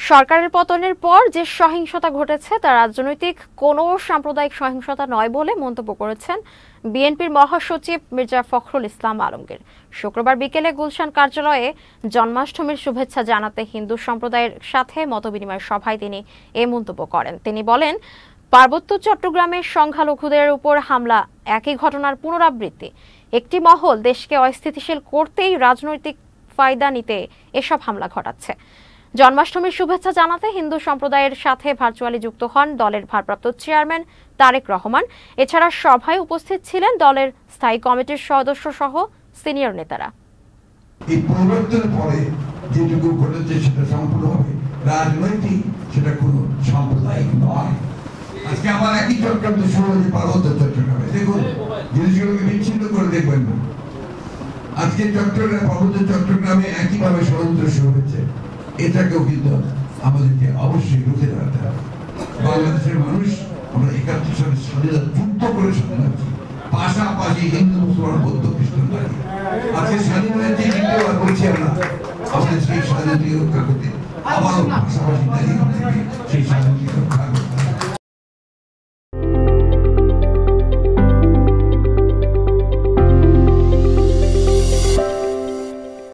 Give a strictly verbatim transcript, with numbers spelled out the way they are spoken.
সরকারের পতনের পর যে সহিংসতা ঘটেছে তা রাজনৈতিক কোনো সাম্প্রদায়িক সহিংসতা নয় বলে মন্তব্য করেছেন বিএনপির মহাসচিব মির্জা ফখরুল ইসলাম আলমগীর। শুক্রবার বিকেলে গুলশান কার্যালয়ে জন্মাষ্টমীর শুভেচ্ছা জানাতে হিন্দু সম্প্রদায়ের সাথে মতবিনিময় সভায় তিনি এ মন্তব্য করেন। তিনি বলেন, পার্বত্য চট্টগ্রামের সংখ্যালঘুদের উপর হামলা একই ঘটনার পুনরাবৃত্তি। একটি মহল দেশকে অস্থিতিশীল করতেই রাজনৈতিক ফায়দা নিতে এসব হামলা ঘটাচ্ছে। জন্মাষ্টমীর শুভেচ্ছা জানাতে হিন্দু সম্প্রদায়ের সাথে ভার্চুয়ালি যুক্ত হন দলের ভারপ্রাপ্ত চেয়ারম্যান তারেক রহমান। এছাড়া সভায় উপস্থিত ছিলেন দলের স্থায়ী কমিটির সদস্য সহ সিনিয়র নেতারা। এই পরিবর্তনের পরে যেটুকু ঘটেছে সেটা সম্পূর্ণভাবে রাজনৈতিক, সেটা কোনো সাম্প্রদায়িক নয়। আজকে আমার একই চট্টগ্রাম শুরু হয়েছে পার্বত্য চট্টগ্রামে। দেখুন, জিনিসগুলোকে বিচ্ছিন্ন করে দেখবেন না। আজকে চট্টগ্রাম পার্বত্য চট্টগ্রামে একইভাবে ষড়যন্ত্র শুরু হয়েছে। এটাকেও কিন্তু আমাদেরকে অবশ্যই রুখে দাঁড়াতে হবে। বাংলাদেশের মানুষ আমরা একাত্তর সালে স্বাধীনতা যুদ্ধ করে স্বাধীন হয়েছি, পাশাপাশি হিন্দু মুসলমান বৌদ্ধ খ্রিস্টান দাঁড়িয়ে আজকে স্বাধীন হয়েছে। কিন্তু আর বলছি আমরা আমাদের সেই স্বাধীনতা রক্ষা করতে আবারও পাশাপাশি দাঁড়িয়ে সেই স্বাধীনতা রক্ষা